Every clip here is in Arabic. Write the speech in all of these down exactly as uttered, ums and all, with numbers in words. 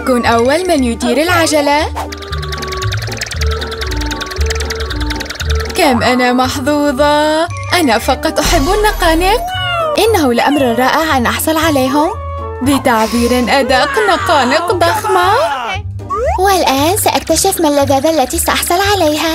سأكون أول من يدير العجلة. كم أنا محظوظة. أنا فقط أحب النقانق. إنه لأمر رائع أن أحصل عليهم. بتعبير أدق، نقانق ضخمة. والآن سأكتشف ما اللذاذة التي سأحصل عليها.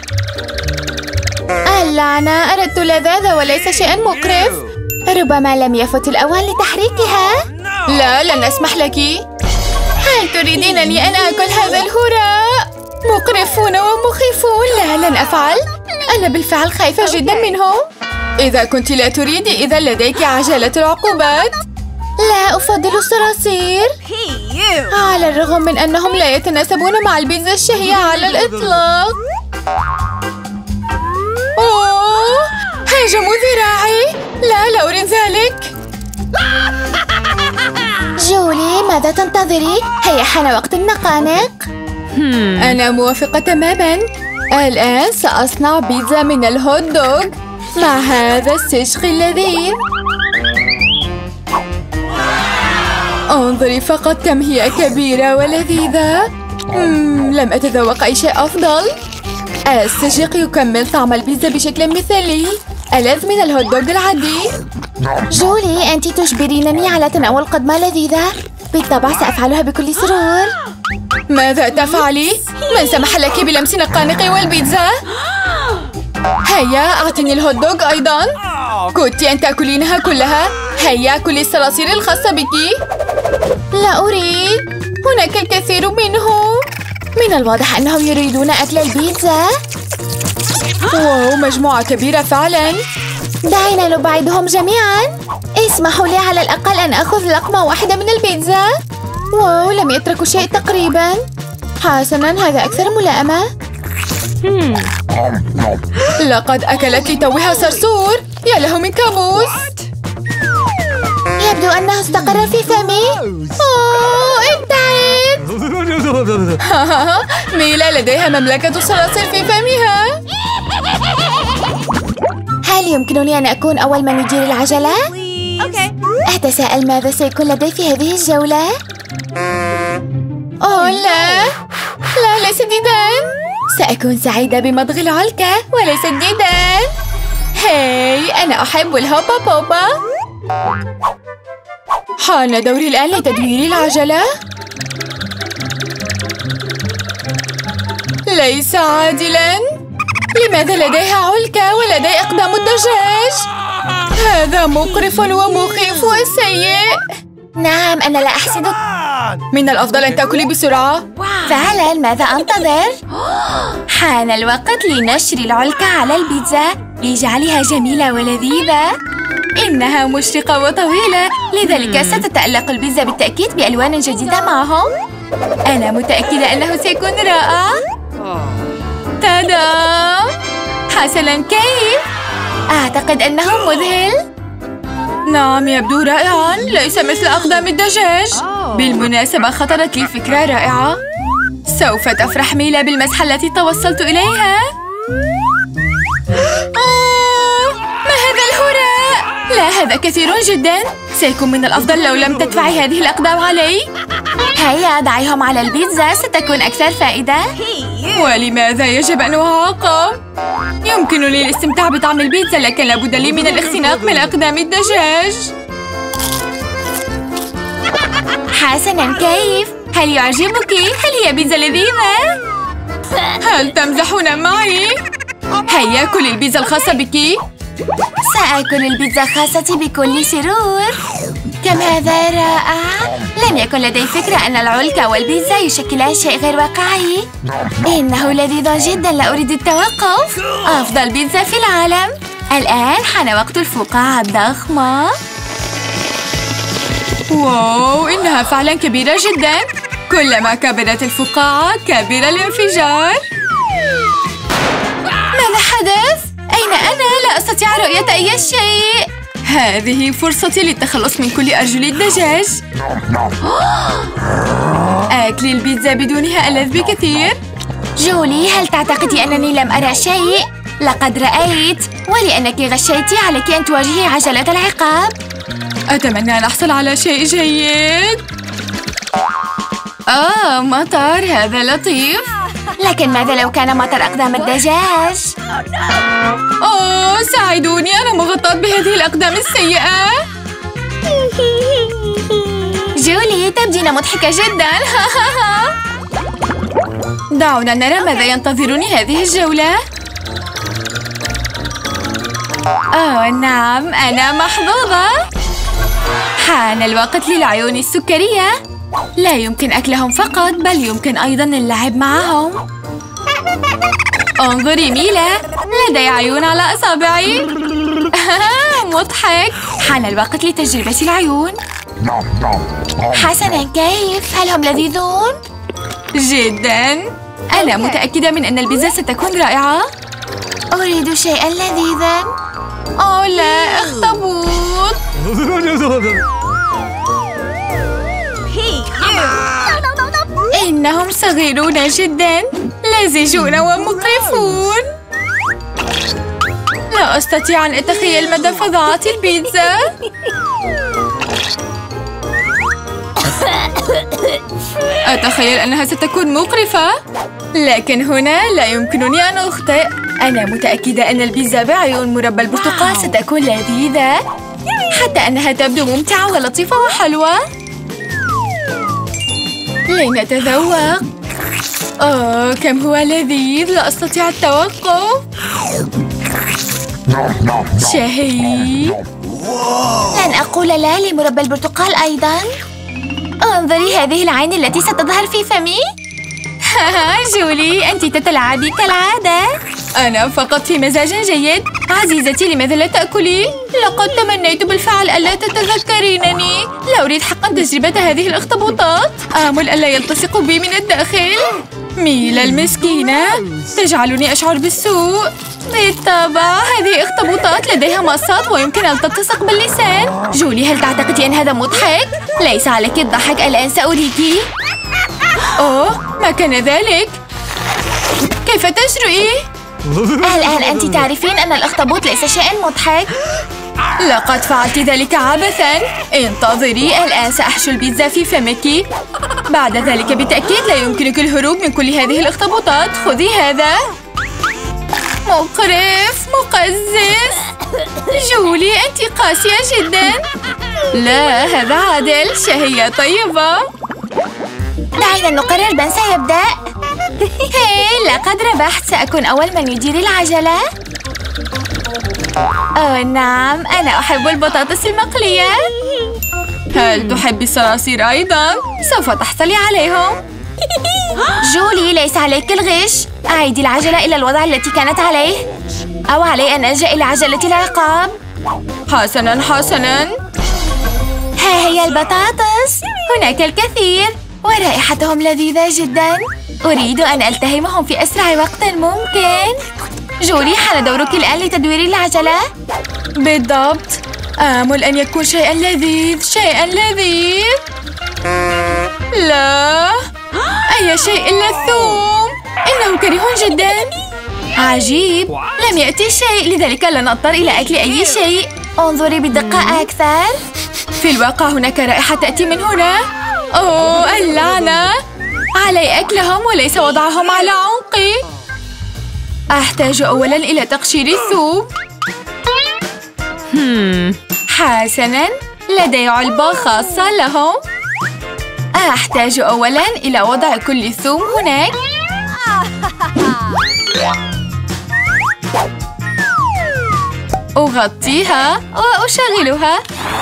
اللعنة، أردت لذاذة وليس شيئا مقرف. ربما لم يفت الأوان لتحريكها. لا، لن أسمح لك. هل تريدينني أن آكل هذا الهراء؟ مقرفون ومخيفون. لا، لن أفعل. أنا بالفعل خايفة جدا منهم. إذا كنت لا تريدي، إذا لديك عجلة العقوبات. لا أفضل الصراصير، على الرغم من أنهم لا يتناسبون مع البيتزا الشهية على الإطلاق. أوه، هاجموا ذراعي. لا، لا أريد ذلك. جولي، ماذا تنتظري؟ هيا حان وقت النقانق. أنا موافقة تماما. الآن سأصنع بيتزا من الهوت دوغ مع هذا السشق اللذيذ. انظري فقط كم هي كبيرة ولذيذة. مم، لم أتذوق أي شيء أفضل. السجق يكمل طعم البيتزا بشكل مثالي، ألذ من الهوت دوغ العادي. جولي، أنت تجبرينني على تناول قدمة لذيذة. بالطبع سأفعلها بكل سرور. ماذا تفعلي؟ من سمح لك بلمس نقانقي والبيتزا؟ هيا أعطني الهوت دوغ أيضا. كنت أن تأكلينها كلها. هيا كلي الصراصير الخاصة بك. لا أريد، هناك الكثير منهم. من الواضح أنهم يريدون أكل البيتزا. واو، مجموعة كبيرة فعلا. دعينا نبعدهم جميعا. اسمحوا لي على الأقل أن أخذ لقمة واحدة من البيتزا. واو، لم يتركوا شيء تقريبا. حسنا، هذا أكثر ملائمة. لقد أكلت لتوها صرصور. يا له من كابوس. يبدو أنه استقر في فمي. أوه، ابتعد. ميلا لديها مملكة الصراصير في فمها. هل يمكنني أن أكون أول من يدير العجلة؟ أتساءل ماذا سيكون لدي في هذه الجولة؟ أوه لا، لا ليس ديدان. سأكون سعيدة بمضغ العلكة وليس الديدان. هاي، أنا أحب الهوبا بوبا. حان دوري الآن لتدوير العجلة. ليس عادلاً. لماذا لديها علكة ولدي أقدام الدجاج؟ هذا مقرف ومخيف وسيء. نعم، أنا لا أحسدك. من الأفضل أن تأكلي بسرعة. فعلاً، ماذا أنتظر؟ حان الوقت لنشر العلكة على البيتزا لجعلها جميلة ولذيذة. إنها مشرقة وطويلة، لذلك ستتألق البيتزا بالتأكيد بألوان جديدة معهم. أنا متأكدة أنه سيكون رائع. تادا! حسناً، كيف؟ أعتقد أنه مذهل. نعم، يبدو رائعاً، ليس مثل أقدام الدجاج. بالمناسبة خطرت لي فكرة رائعة. سوف تفرح ميلا بالمسحة التي توصلت إليها. آه، ما هذا الهراء؟ لا، هذا كثير جداً. سيكون من الأفضل لو لم تدفعي هذه الأقدام علي. هيا ضعيهم على البيتزا، ستكون أكثر فائدة. ولماذا يجب أن أعاقب؟ يمكنني الاستمتاع بطعم البيتزا، لكن لابد لي من الاختناق من أقدام الدجاج. حسناً، كيف؟ هل يعجبك؟ هل هي بيتزا لذيذة؟ هل تمزحون معي؟ هيا كل البيتزا الخاصة بك. سأكل البيتزا الخاصة بكل سرور. كم هذا رائع. لم يكن لدي فكرة أن العلكة والبيتزا يشكلان شيء غير واقعي. إنه لذيذ جدا، لا أريد التوقف. أفضل بيتزا في العالم. الآن حان وقت الفقاعة الضخمة. واو، إنها فعلا كبيرة جدا. كلما كبرت الفقاعة كبر الانفجار. ماذا حدث؟ أين أنا؟ لا أستطيع رؤية أي شيء. هذه فرصتي للتخلص من كل أرجل الدجاج. أكل البيتزا بدونها ألذ بكثير. جولي، هل تعتقدي أنني لم أرى شيء؟ لقد رأيت، ولأنك غشيتي عليك أن تواجهي عجلة العقاب. أتمنى أن أحصل على شيء جيد. آه مطر، هذا لطيف. لكن ماذا لو كان مطر أقدام الدجاج؟ أوه ساعدوني، أنا مغطاة بهذه الأقدام السيئة. جولي تبدين مضحكة جدا. دعونا نرى ماذا ينتظرني هذه الجولة. أوه نعم، أنا محظوظة. حان الوقت للعيون السكرية. لا يمكن أكلهم فقط، بل يمكن أيضاً اللعب معهم. انظري ميلا، لدي عيون على أصابعي. مضحك. حان الوقت لتجربة العيون. حسناً، كيف؟ هل هم لذيذون؟ جداً. أنا متأكدة من أن البيتزا ستكون رائعة. أريد شيئاً لذيذاً. أوه لا، أخطبوط. إنهم صغيرون جداً، لزجون ومقرفون. لا أستطيع أن أتخيل مدى فظاعة البيتزا. أتخيل أنها ستكون مقرفة، لكن هنا لا يمكنني أن أخطئ. أنا متأكدة أن البيتزا بعيون مربى البرتقال ستكون لذيذة، حتى أنها تبدو ممتعة ولطيفة وحلوة. لنتذوق. أوه كم هو لذيذ، لا أستطيع التوقف. شهي. لن أقول لا لمربى البرتقال أيضاً. انظري هذه العين التي ستظهر في فمي. جولي، أنت تتلاعبي كالعادة. أنا فقط في مزاج جيد. عزيزتي، لماذا لا تأكلي؟ لقد تمنيت بالفعل ألا تتذكرينني. لا أريد حقا تجربة هذه الأخطبوطات. آمل ألا يلتصق بي من الداخل. ميلا المسكينة تجعلني أشعر بالسوء. بالطبع هذه أخطبوطات لديها مصات ويمكن أن تلتصق باللسان. جولي، هل تعتقدي أن هذا مضحك؟ ليس عليك الضحك، الآن سأريكي. أوه ما كان ذلك. كيف تجرؤي؟ الآن أنت تعرفين أن الأخطبوط ليس شيئاً مضحك. لقد فعلت ذلك عبثاً. انتظري، الآن سأحشو البيتزا في فمك. بعد ذلك بالتأكيد لا يمكنك الهروب من كل هذه الأخطبوطات. خذي هذا. مقرف، مقزز. جولي، أنت قاسية جداً. لا، هذا عادل. شهية طيبة. دعينا نقرر من سيبدأ. هاي، لقد ربحت. سأكون أول من يدير العجلة. أوه نعم، أنا أحب البطاطس المقلية. هل تحبي الصراصير أيضاً؟ سوف تحصلي عليهم. جولي، ليس عليك الغش. أعيدي العجلة إلى الوضع التي كانت عليه، أو علي أن ألجأ إلى عجلة العقاب. حسناً حسناً. ها هي البطاطس. هناك الكثير ورائحتهم لذيذة جداً. أريد أن ألتهمهم في أسرع وقت ممكن. جولي، حان دورك الآن لتدوير العجلة. بالضبط. آمل أن يكون شيئاً لذيذ، شيئاً لذيذ. لا، أي شيء إلا الثوم. إنه كريه جداً. عجيب، لم يأتي شيء، لذلك لن أضطر إلى أكل أي شيء. انظري بدقة أكثر. في الواقع هناك رائحة تأتي من هنا. أوه اللعنة، علي أكلهم وليس وضعهم على عنقي. أحتاج أولاً إلى تقشير الثوم. حسناً، لدي علبة خاصة لهم. أحتاج أولاً إلى وضع كل ثوم هناك. أغطيها وأشغلها.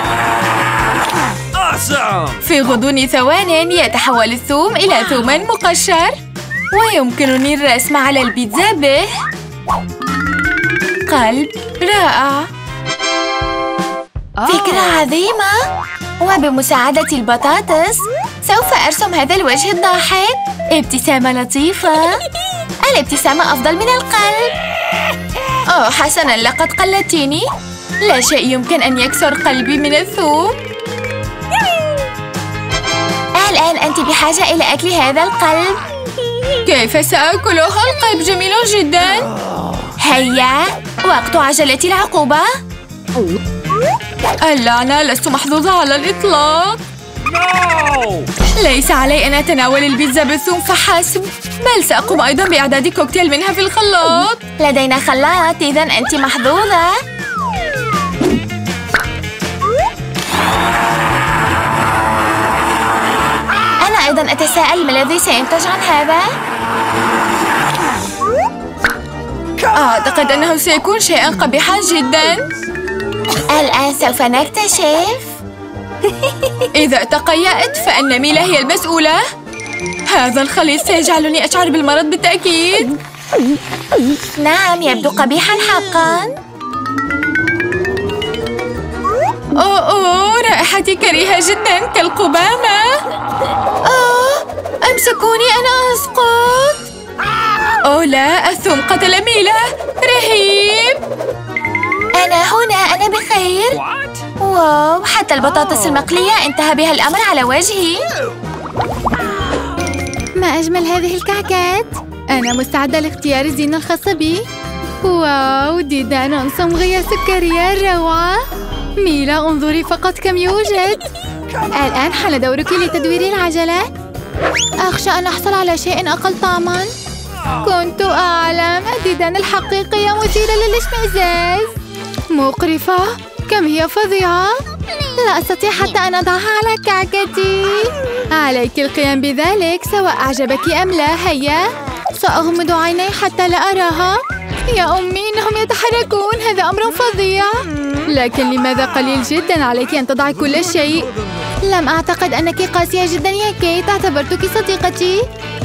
في غضون ثوان يتحول الثوم إلى ثوم مقشر، ويمكنني الرسم على البيتزا به. قلب رائع. فكرة عظيمة. وبمساعدة البطاطس سوف أرسم هذا الوجه الضاحك. ابتسامة لطيفة. الابتسامة أفضل من القلب. أوه حسناً، لقد قلدتيني. لا شيء يمكن أن يكسر قلبي من الثوم. الآن أنت بحاجة إلى أكل هذا القلب. كيف سأكله؟ القلب جميل جداً. هيا، وقت عجلة العقوبة. اللعنة، لست محظوظة على الإطلاق. ليس علي أن أتناول البيتزا بالثوم فحسب، بل سأقوم أيضا بإعداد كوكتيل منها في الخلاط. لدينا خلاط، إذن أنت محظوظة. أنا أيضا أتساءل ما الذي سينتج عن هذا؟ أعتقد أنه سيكون شيئا قبيحا جدا. الآن سوف نكتشف. إذا تقيأت فإن ميلا هي المسؤولة. هذا الخليط سيجعلني أشعر بالمرض بالتأكيد. نعم، يبدو قبيحا حقا. أوه أوه، رائحتي كريهة جدا كالقمامة. أوه، أمسكوني أنا أسقط. أوه لا، الثوم قتل ميلا. رهيب. أنا هنا، أنا بخير. واو، حتى البطاطس المقلية انتهى بها الأمر على وجهي. ما أجمل هذه الكعكات. أنا مستعدة لاختيار الزينة الخاصة بي. واو، ديدان صمغية سكرية روعة. ميلا، انظري فقط كم يوجد. الآن حان دورك لتدوير العجلة. أخشى أن أحصل على شيء أقل طعما. كنت أعلم. الديدان الحقيقية مثيرة للاشمئزاز. مقرفة، كم هي فظيعة. لا أستطيع حتى أن أضعها على كعكتي. عليك القيام بذلك سواء أعجبك أم لا. هيا، سأغمض عيني حتى لا أراها. يا أمي، إنهم يتحركون. هذا أمر فظيع. لكن لماذا قليل جدا؟ عليك أن تضعي كل شيء. لم أعتقد أنك قاسية جدا يا كيت. اعتبرتك صديقتي.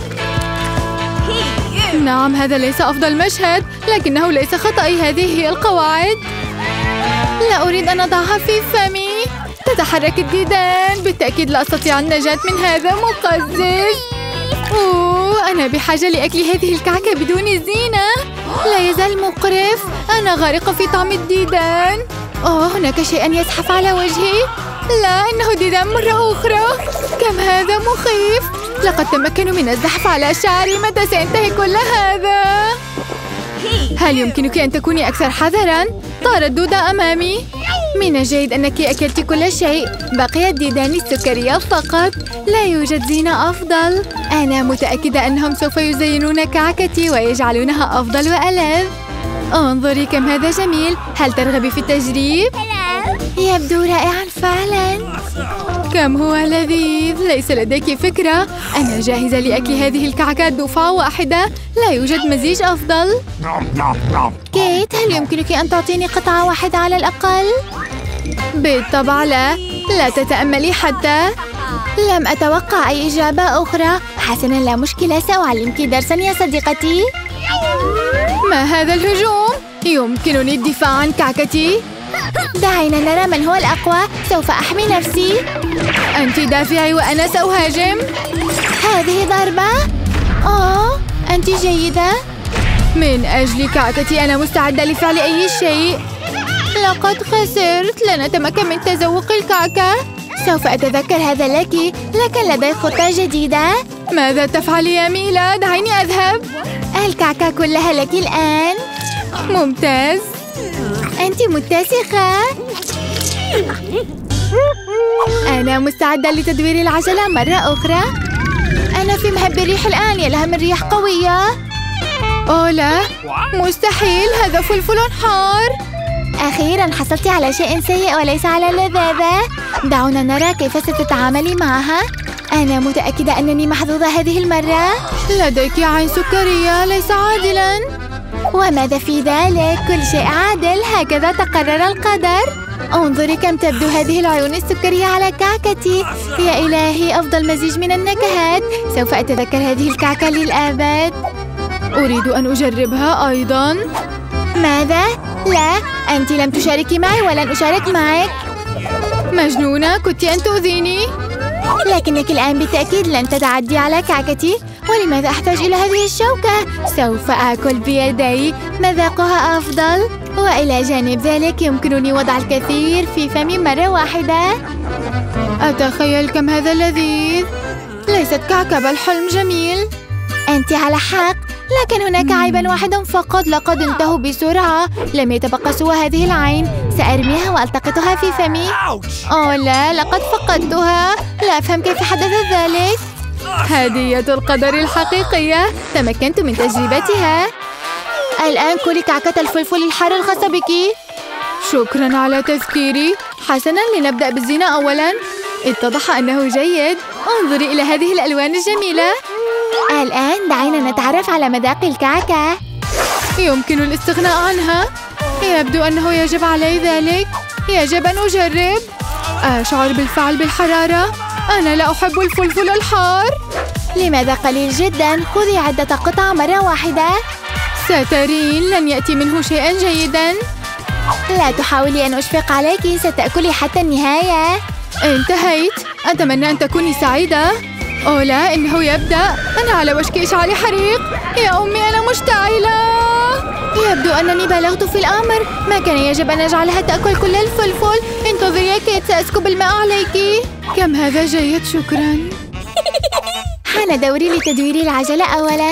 نعم، هذا ليس أفضل مشهد، لكنه ليس خطأي. هذه هي القواعد. لا أريد أن أضعها في فمي. تتحرك الديدان. بالتأكيد لا أستطيع النجاة من هذا مقزز. أوه، أنا بحاجة لأكل هذه الكعكة بدون زينة. لا يزال مقرف. أنا غارقة في طعم الديدان. أوه، هناك شيء يزحف على وجهي. لا، إنه ديدان مرة أخرى. كم هذا مخيف. لقد تمكنوا من الزحف على شعري. متى سينتهي كل هذا؟ هل يمكنك أن تكوني أكثر حذراً؟ طارت دودة أمامي. من الجيد أنك أكلت كل شيء. بقي الديدان السكرية فقط. لا يوجد زينة أفضل. أنا متأكدة أنهم سوف يزينون كعكتي ويجعلونها أفضل وألذ. انظري كم هذا جميل. هل ترغبي في التجريب؟ يبدو رائعاً فعلاً. كم هو لذيذ. ليس لديك فكرة. أنا جاهزة لأكل هذه الكعكات دفعة واحدة. لا يوجد مزيج أفضل. كيت، هل يمكنك أن تعطيني قطعة واحدة على الأقل؟ بالطبع لا. لا تتأملي حتى. لم أتوقع أي إجابة أخرى. حسناً، لا مشكلة. سأعلمك درساً يا صديقتي. ما هذا الهجوم؟ يمكنني الدفاع عن كعكتي. دعينا نرى من هو الأقوى. سوف أحمي نفسي. أنت دافعي وأنا سأهاجم. هذه ضربة. أوه، أنت جيدة. من أجل كعكتي أنا مستعدة لفعل أي شيء. لقد خسرت. لن أتمكن من تذوق الكعكة. سوف أتذكر هذا لك. لكن لدي خطة جديدة. ماذا تفعلي يا ميلا؟ دعيني أذهب. الكعكة كلها لك الآن. ممتاز. أنت متسخة. أنا مستعدة لتدوير العجلة مرة أخرى. أنا في محب الريح الآن. يا لها من ريح قوية. أوه لا، مستحيل. هذا فلفل حار. أخيراً حصلت على شيء سيء وليس على لذاذة. دعونا نرى كيف ستتعاملي معها. أنا متأكدة أنني محظوظة هذه المرة. لديك عين سكرية. ليس عادلاً. وماذا في ذلك؟ كل شيء عادل. هكذا تقرر القدر. انظري كم تبدو هذه العيون السكرية على كعكتي. يا إلهي، أفضل مزيج من النكهات. سوف أتذكر هذه الكعكة للأبد. أريد أن أجربها أيضاً. ماذا؟ لا، أنت لم تشاركي معي ولن أشارك معك. مجنونة، كنت أن تؤذيني. لكنك الآن بالتأكيد لن تتعدي على كعكتي. ولماذا أحتاج إلى هذه الشوكة؟ سوف آكل بيدي. مذاقها أفضل. وإلى جانب ذلك يمكنني وضع الكثير في فمي مرة واحدة. أتخيل كم هذا لذيذ. ليست كعكة بل حلم جميل. أنت على حق. لكن هناك عيبا واحدا فقط. لقد انتهوا بسرعة. لم يتبقى سوى هذه العين. سأرميها وألتقطها في فمي. أوه لا، لقد فقدتها. لا أفهم كيف حدث ذلك. هدية القدر الحقيقية. تمكنت من تجربتها. الآن كلي كعكة الفلفل الحار الخاصة بك. شكرا على تذكيري. حسنا، لنبدأ بالزينة أولا. اتضح أنه جيد. انظري إلى هذه الألوان الجميلة. الآن دعينا نتعرف على مذاق الكعكة. يمكن الاستغناء عنها. يبدو أنه يجب علي ذلك. يجب أن أجرب. أشعر بالفعل بالحرارة. أنا لا أحب الفلفل الحار. لماذا قليل جدا؟ خذي عدة قطع مرة واحدة. سترين لن يأتي منه شيئا جيدا. لا تحاولي أن أشفق عليك. ستأكلي حتى النهاية. انتهيت. أتمنى أن تكوني سعيدة. أوه لا، إنه يبدأ. أنا على وشك إشعال حريق. يا أمي أنا مشتعلة. يبدو أنني بلغت في الأمر. ما كان يجب أن أجعلها تأكل كل الفلفل. انتظري يا كيت، سأسكب الماء عليك. كم هذا جيد، شكرا. حان دوري لتدوير العجلة أولا.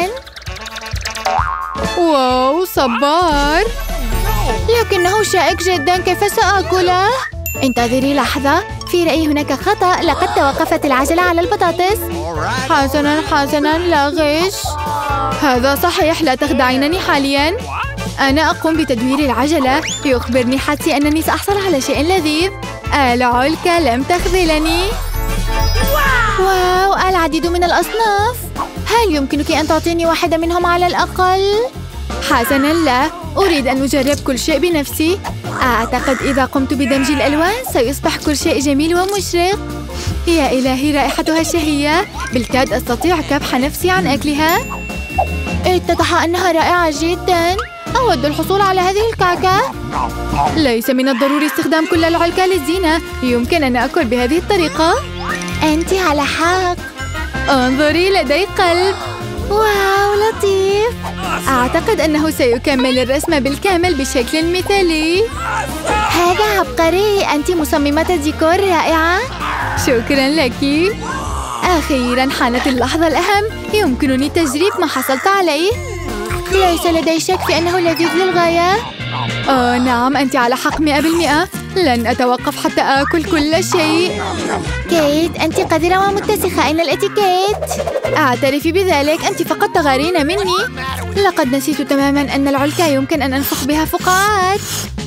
واو، صبار. لكنه شائك جدا. كيف سأكله؟ انتظري لحظة. في رأيي هناك خطأ. لقد توقفت العجلة على البطاطس. حسنا حسنا، لا غش. هذا صحيح. لا تخدعينني حاليا. أنا أقوم بتدوير العجلة. يخبرني حدسي أنني سأحصل على شيء لذيذ. العلكة لم تخذلني. واو، العديد من الأصناف. هل يمكنك أن تعطيني واحدة منهم على الأقل؟ حسنا، لا. أريد أن أجرب كل شيء بنفسي. أعتقد إذا قمت بدمج الألوان سيصبح كل شيء جميل ومشرق. يا إلهي، رائحتها شهية. بالكاد أستطيع كبح نفسي عن أكلها. اتضح أنها رائعة جدا. أود الحصول على هذه الكعكة. ليس من الضروري استخدام كل العلكة للزينة. يمكن أن أكل بهذه الطريقة. أنت على حق. انظري، لدي قلب. واو، لطيف. أعتقد أنه سيكمل الرسم بالكامل بشكل مثالي. هذا عبقري. أنت مصممة ديكور رائعة. شكرا لك. أخيرا حانت اللحظة الأهم. يمكنني تجريب ما حصلت عليه. ليس لدي شك في أنه لذيذ للغاية. آه نعم، أنت على حق مئة بالمئة. لن أتوقف حتى آكل كل شيء. كيت، أنت قذرة ومتسخة. أين الاتيكيت؟ أعترفي بذلك. أنت فقط تغارين مني. لقد نسيت تماما أن العلكة يمكن أن أنفخ بها فقاعات.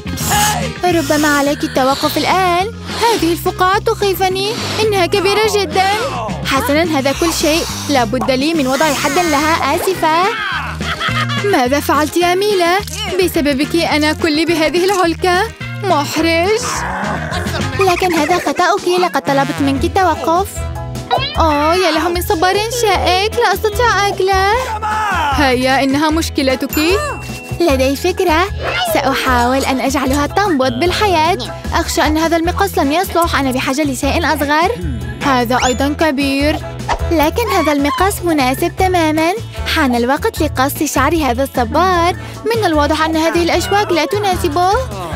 ربما عليك التوقف الآن. هذه الفقاعات تخيفني. إنها كبيرة جدا. حسنا، هذا كل شيء. لا بد لي من وضع حد لها. آسفة. ماذا فعلت يا ميلا؟ بسببك أنا كلي بهذه العلكة. محرج. لكن هذا خطأك. لقد طلبت منك التوقف. أوه، يا له من صبار شائك. لا أستطيع أكله. هيا، إنها مشكلتك. لدي فكرة. سأحاول أن أجعلها تنبض بالحياة. أخشى أن هذا المقص لن يصلح. أنا بحاجة لشيء أصغر. هذا أيضا كبير. لكن هذا المقص مناسب تماما. حان الوقت لقص شعر هذا الصبار. من الواضح أن هذه الأشواك لا تناسبه.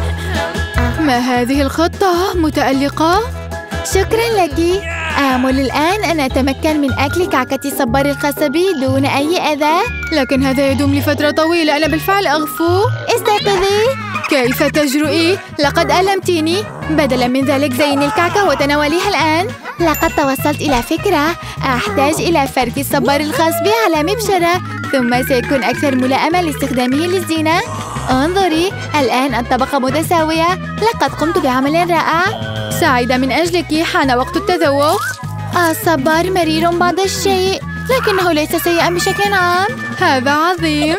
ما هذه الخطة؟ متألقة. شكرا لك. آمل الآن أن أتمكن من أكل كعكة الصبار الخاصة بي دون أي أذى. لكن هذا يدوم لفترة طويلة. أنا بالفعل أغفو. استيقظي. كيف تجرؤي؟ لقد ألمتيني. بدلا من ذلك زيني الكعكة وتناوليها الآن. لقد توصلت إلى فكرة. أحتاج إلى فرك الصبار الخاص بي على مبشرة. ثم سيكون أكثر ملائمة لاستخدامه للزينة. انظري، الآن الطبقة متساوية. لقد قمت بعمل رائع. سعيدة من أجلك. حان وقت التذوق. الصبار مرير بعض الشيء، لكنه ليس سيئا بشكل عام. هذا عظيم.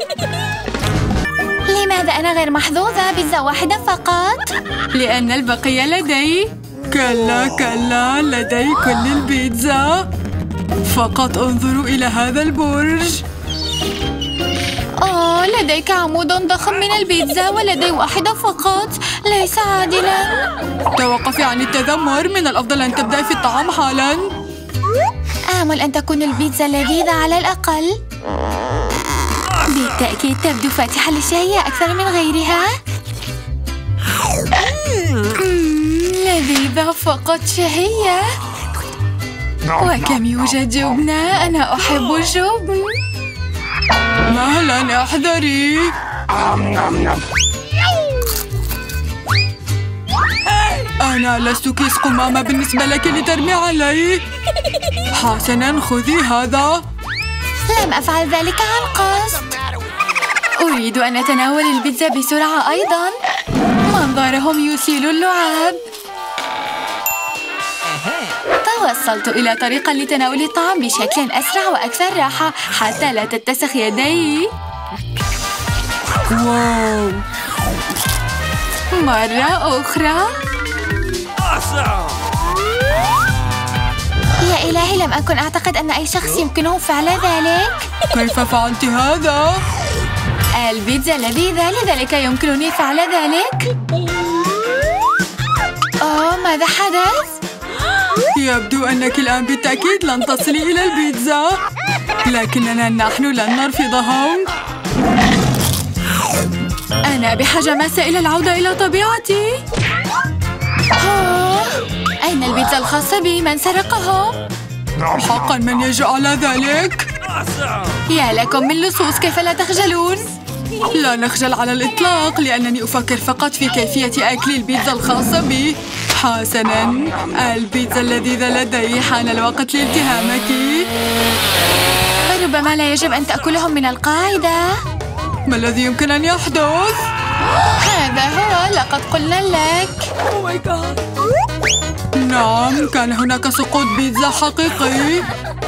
لماذا أنا غير محظوظة؟ بيتزا واحدة فقط. لأن البقية لدي. كلا كلا، لدي كل البيتزا. فقط انظروا إلى هذا البرج. أوه، لديك عمود ضخم من البيتزا ولدي واحدة فقط. ليس عادلا. توقفي عن التذمر. من الأفضل أن تبدأي في الطعام حالا. آمل أن تكون البيتزا لذيذة على الأقل. بالتأكيد تبدو فاتحة للشهية أكثر من غيرها. لذيذة فقط شهية. وكم يوجد جبنة. أنا أحب الجبن. مهلا، احذري. أنا لست كيس قمامة بالنسبة لك لترمي علي. حسناً، خذي هذا. لم أفعل ذلك عن قصد. أريد أن أتناول البيتزا بسرعة أيضاً. منظرهم يثير اللعاب. توصلت إلى طريقة لتناول الطعام بشكل أسرع وأكثر راحة حتى لا تتسخ يدي. واو، مرة أخرى. يا إلهي، لم أكن أعتقد أن أي شخص يمكنه فعل ذلك. كيف فعلت هذا؟ البيتزا لذيذة، لذلك يمكنني فعل ذلك. أوه، ماذا حدث؟ يبدو أنك الآن بالتأكيد لن تصلي إلى البيتزا، لكننا نحن لن نرفضهم. أنا بحاجة ماسة إلى العودة إلى طبيعتي. أوه، أين البيتزا الخاصة بي؟ من سرقها؟ حقا، من يجرؤ على ذلك؟ يا لكم من لصوص، كيف لا تخجلون؟ لا نخجل على الإطلاق، لأنني أفكر فقط في كيفية أكل البيتزا الخاصة بي. حسناً، البيتزا اللذيذة لدي، حان الوقت لالتهامك. ربما لا يجب أن تأكلهم من القاعدة. ما الذي يمكن أن يحدث؟ هذا هو، لقد قلنا لك. نعم، كان هناك سقوط بيتزا حقيقي.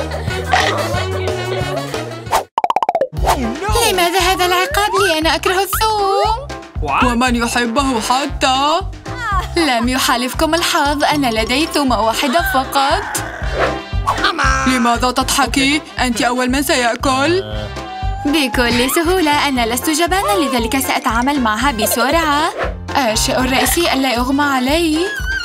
لماذا هذا العقاب لي؟ أنا أكره الثوم. ومن يحبه حتى. لم يحالفكم الحظ، أنا لدي ثومة واحدة فقط. لماذا تضحكي؟ أنت أول من سيأكل. بكل سهولة، أنا لست جبانا، لذلك سأتعامل معها بسرعة. الشيء الرئيسي ألا يغمى علي.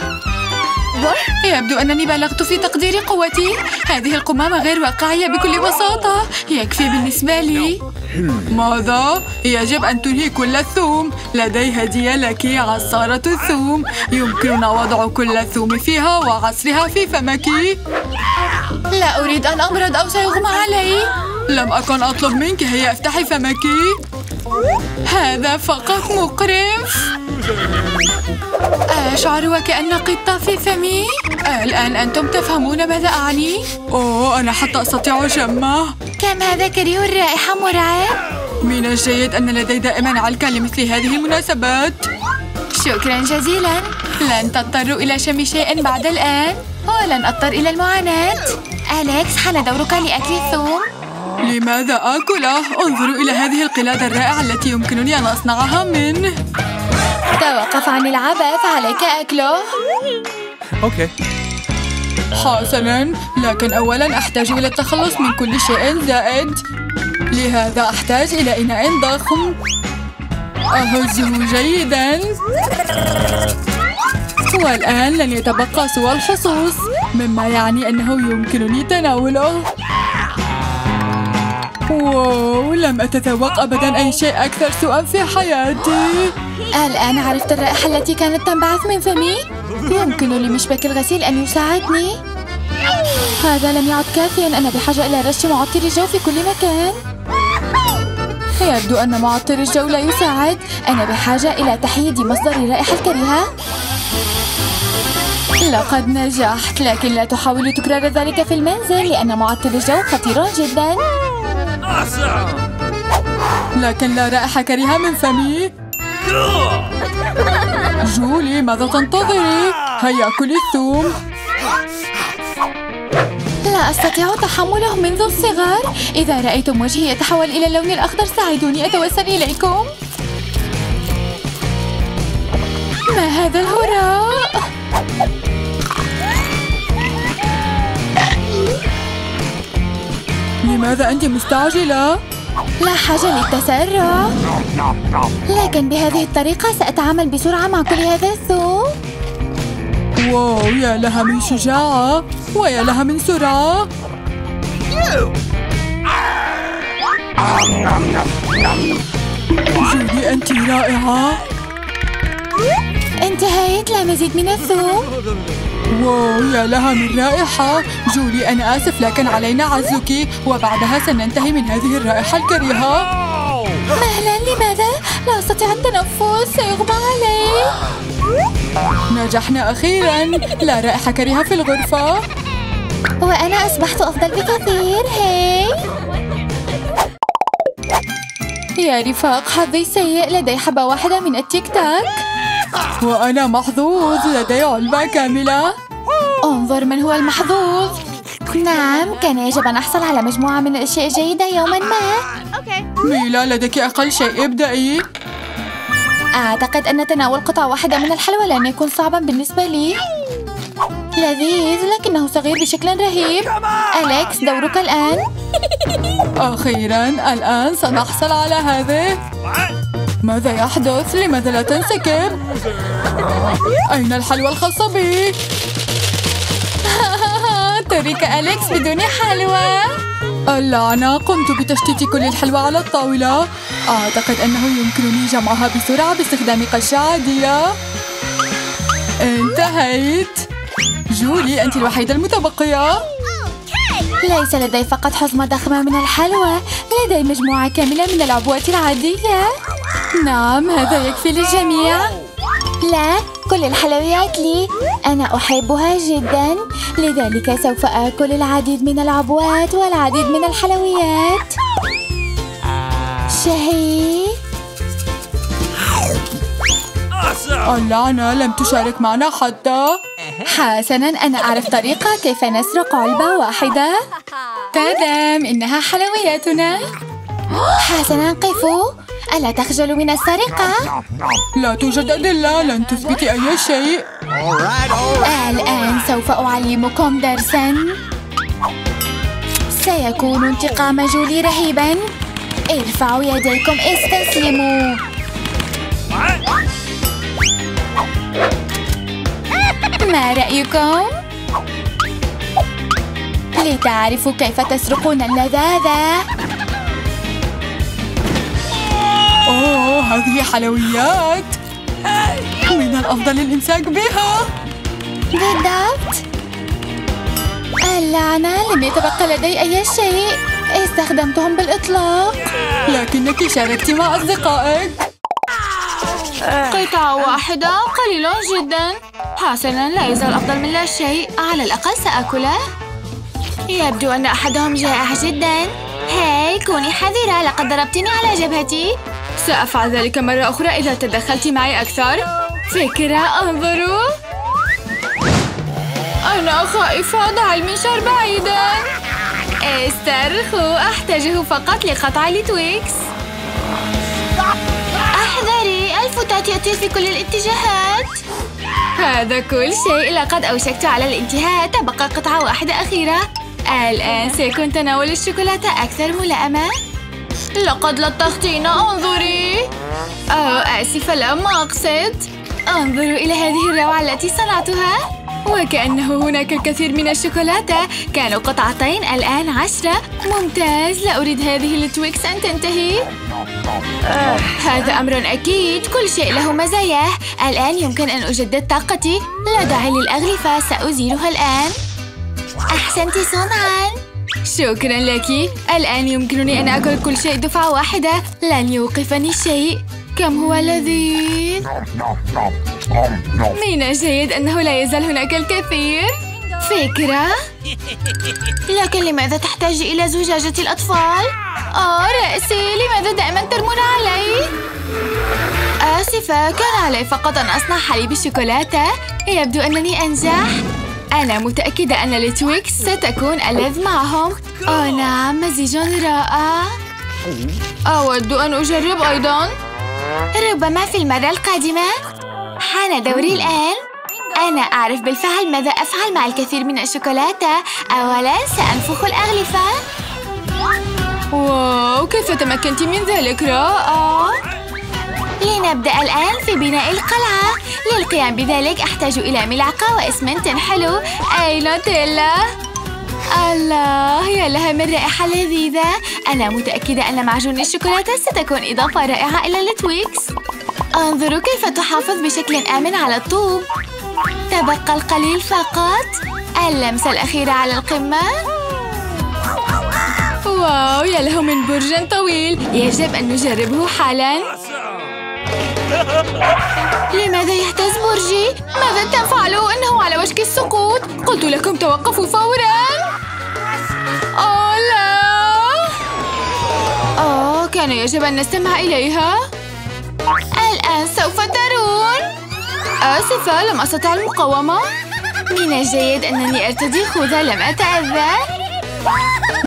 يبدو أنني بالغت في تقدير قوتي. هذه القمامة غير واقعية بكل بساطة. يكفي بالنسبة لي. ماذا؟ يجب أن تنهي كل الثوم. لدي هدية لك، عصارة الثوم. يمكننا وضع كل الثوم فيها وعصرها في فمك. لا أريد أن أمرض أو سيغمى علي. لم أكن أطلب منك، هيا افتحي فمك. هذا فقط مقرف. أشعر وكأن قطة في فمي. الآن أنتم تفهمون ماذا أعني؟ أوه، أنا حتى أستطيع شمه. كم هذا كريه الرائحة مرعب. من الجيد أن لدي دائما علكة لمثل هذه المناسبات. شكرا جزيلا. لن تضطروا إلى شم شيء بعد الآن، ولن أضطر إلى المعاناة. أليكس، حان دورك لأكل الثوم. لماذا آكله؟ انظروا إلى هذه القلادة الرائعة التي يمكنني أن أصنعها منه. توقف عن العبث، عليك أكله. أوكي. حسناً، لكن أولاً أحتاج إلى التخلص من كل شيء زائد. لهذا أحتاج إلى إناء ضخم. أهزه جيداً. والآن لن يتبقى سوى الحصوص، مما يعني أنه يمكنني تناوله. واو، لم أتذوق أبداً أي شيء أكثر سوءاً في حياتي. الآن عرفت الرائحة التي كانت تنبعث من فمي؟ يمكن لمشبك الغسيل أن يساعدني. هذا لم يعد كافياً، أنا بحاجة إلى رش معطر الجو في كل مكان. يبدو أن معطر الجو لا يساعد. أنا بحاجة إلى تحييد مصدر الرائحة الكريهة. لقد نجحت، لكن لا تحاول تكرار ذلك في المنزل، لأن معطر الجو خطير جداً. لكن لا رائحة كريهة من فمي. جولي، ماذا تنتظري؟ هيا كلي الثوم. لا أستطيع تحمله منذ الصغر. إذا رأيتم وجهي يتحول إلى اللون الأخضر ساعدوني أتوسل إليكم. ما هذا الهراء؟ لماذا أنت مستعجلة؟ لا حاجة للتسرع، لكن بهذه الطريقة سأتعامل بسرعة مع كل هذا الثوم. واو، يا لها من شجاعة ويا لها من سرعة. جودي، أنت رائعة. انتهيت، لا مزيد من الثوم. واو، يا لها من رائحة. جولي أنا آسف، لكن علينا عزلك وبعدها سننتهي من هذه الرائحة الكريهة. مهلا، لماذا؟ لا أستطيع التنفس، سيغمى علي. نجحنا أخيرا، لا رائحة كريهة في الغرفة. وأنا أصبحت أفضل بكثير. هاي يا رفاق، حظي سيء، لدي حبة واحدة من التيك تاك. وأنا محظوظ، لدي علبة كاملة. انظر من هو المحظوظ. نعم، كان يجب أن أحصل على مجموعة من الأشياء الجيدة يوما ما. ميلا، لديك أقل شيء، ابدأي. أعتقد أن تناول قطعة واحدة من الحلوى لن يكون صعبا بالنسبة لي. لذيذ، لكنه صغير بشكل رهيب. أليكس، دورك الآن. أخيرا، الآن سنحصل على هذه. ماذا يحدث؟ لماذا لا تنسكب؟ أين الحلوى الخاصة بي؟ ترك أليكس بدون حلوى. اللعنة، قمت بتشتيت كل الحلوى على الطاولة. أعتقد أنه يمكنني جمعها بسرعة باستخدام قشة عادية. انتهيت. جولي، أنت الوحيدة المتبقية. ليس لدي فقط حزمة ضخمة من الحلوى، لدي مجموعة كاملة من العبوات العادية. نعم، هذا يكفي للجميع. لا، كل الحلويات لي، أنا أحبها جدا، لذلك سوف آكل العديد من العبوات والعديد من الحلويات. شهي. اللعنة، لم تشارك معنا حتى. حسناً، أنا أعرف طريقة كيف نسرق علبة واحدة. تمام، إنها حلوياتنا. حسناً، قفوا، ألا تخجلوا من السرقة؟ لا توجد أدلة، لن تثبتي أي شيء. الآن سوف أعلمكم درساً. سيكون انتقام جولي رهيباً. ارفعوا يديكم، استسلموا. ما رأيكم؟ لتعرفوا كيف تسرقون اللذاذة. أوه، هذه حلويات. من الأفضل الإمساك بها. بالضبط. اللعنة، لم يتبقى لدي أي شيء، استخدمتهم بالإطلاق. لكنك شاركت مع أصدقائك. قطعة واحدة قليل جدا. حسنا، لا يزال أفضل من لا شيء، على الأقل سأكله. يبدو أن أحدهم جائع جدا. هاي، كوني حذرة، لقد ضربتني على جبهتي. سأفعل ذلك مرة أخرى إذا تدخلت معي أكثر. فكرة، انظروا. أنا خائفة، ضع المنشار بعيدا. استرخوا، أحتاجه فقط لقطع لتويكس. احذري، الفتاة يطير في كل الاتجاهات. هذا كل شيء، لقد أوشكت على الانتهاء، تبقى قطعة واحدة أخيرة. الآن سيكون تناول الشوكولاتة أكثر ملائمة. لقد لطختينا، انظري. أوه، آسفة، لم أقصد. انظروا إلى هذه الروعة التي صنعتها. وكأنه هناك الكثير من الشوكولاتة. كانوا قطعتين، الآن عشرة. ممتاز، لا أريد هذه التويكس أن تنتهي. آه، هذا أمر أكيد، كل شيء له مزاياه. الآن يمكن أن أجدد طاقتي. لا داعي للأغلفة، سأزيلها الآن. أحسنت صنعاً. شكراً لك. الآن يمكنني أن أكل كل شيء دفعة واحدة، لن يوقفني شيء. كم هو لذيذ. من الجيد أنه لا يزال هناك الكثير. فكرة. لكن لماذا تحتاج إلى زجاجة الأطفال؟ آه، رأسي، لماذا دائما ترمون علي؟ آسفة، كان علي فقط أن أصنع حليب الشوكولاتة. يبدو أنني أنجح. أنا متأكدة أن التويكس ستكون ألذ معهم. آه نعم، مزيج رائع. أود أن أجرب أيضاً. ربما في المرة القادمة. حان دوري الآن. أنا أعرف بالفعل ماذا أفعل مع الكثير من الشوكولاتة. أولاً سأنفخ الأغلفة. واو، كيف تمكنت من ذلك؟ رائع. لنبدأ الآن في بناء القلعة. للقيام بذلك أحتاج إلى ملعقة وإسمنت حلو. أي نوتيلا. الله، يا لها من رائحة لذيذة. أنا متأكدة أن معجون الشوكولاتة ستكون إضافة رائعة إلى التويكس. انظروا كيف تحافظ بشكل آمن على الطوب. تبقى القليل فقط. اللمسة الأخيرة على القمة. واو، يا له من برج طويل. يجب أن نجربه حالاً. لماذا يهتز برجي؟ ماذا تفعلوا؟ إنه على وشك السقوط. قلت لكم توقفوا فوراً. أوه لا. أوه، كان يجب أن نستمع إليها. الآن سوف ترون. آسفة، لم أستطع المقاومة. من الجيد أنني أرتدي خوذة لم أتأذى.